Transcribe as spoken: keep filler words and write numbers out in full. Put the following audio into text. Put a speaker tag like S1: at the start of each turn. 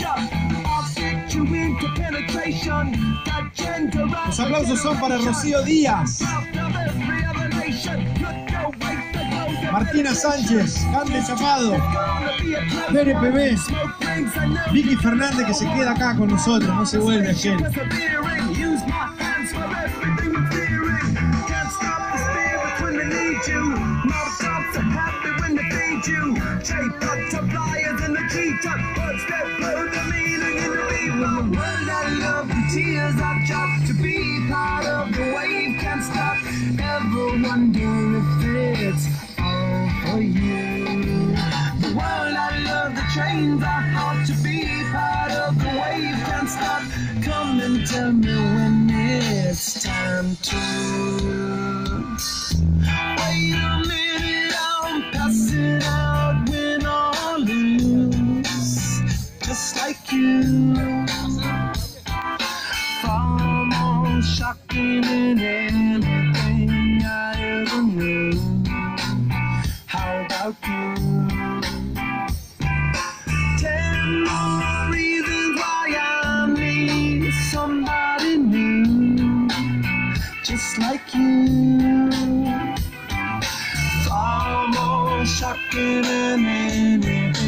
S1: Los aplausos son para Rocío Díaz, Martina Sánchez, Cande Chapado, Bere P B, Vicky Fernández, que se queda acá con nosotros, no se vuelve ayer.
S2: Tell me when it's time to wait a minute, I'm passing out, win or lose, just like you. Far more shocking than anything I ever knew. How about you? Ten more reasons why I need somebody new, just like you. Far more shocking than anything